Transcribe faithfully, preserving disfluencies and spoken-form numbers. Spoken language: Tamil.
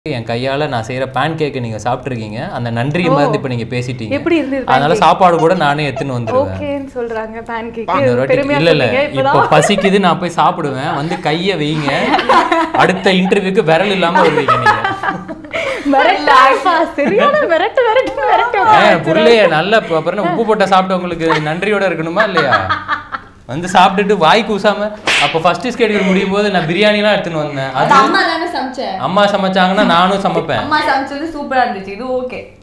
என் கையால நான் செய்யற பான் கேக் நீங்க சாப்பிட்டுருக்கீங்க. அந்த நன்றியை மறந்து இப்ப நீங்க பேசிட்டீங்க. எப்படி இருந்தது? அதனால சாப்பாடு கூட நானே எடுத்துன்னு வந்துருவேன். ஓகேன்னு சொல்றாங்க பான் கேக். இல்ல இல்ல இப்ப பசிக்குது நான் போய் சாப்பிடுவேன். வந்து கைய வைங்க. அடுத்த இன்டர்வியூக்கு விரல் இல்லாம வருவீங்க நீங்க. மிரட்டா சரியான மிரட்டு மிரட்டு மிரட்டு. ஏ புள்ளைய நல்ல அப்புறம் உப்பு போட்ட சாப்பிட்டவங்களுக்கு நன்றியோட இருக்கணுமா இல்லையா? வந்து சாப்பிட்டுட்டு வாய் கூசாம அப்ப ஃபர்ஸ்ட் ஸ்கெட்யூல் முடியும் போது நான் பிரியாணிலாம் எடுத்துன்னு வந்தேன். அது அம்மா தானே சமைச்சேன். அம்மா சமைச்சாங்கன்னா நானும் சமைப்பேன். அம்மா சமைச்சது சூப்பரா இருந்துச்சு. இது ஓகே.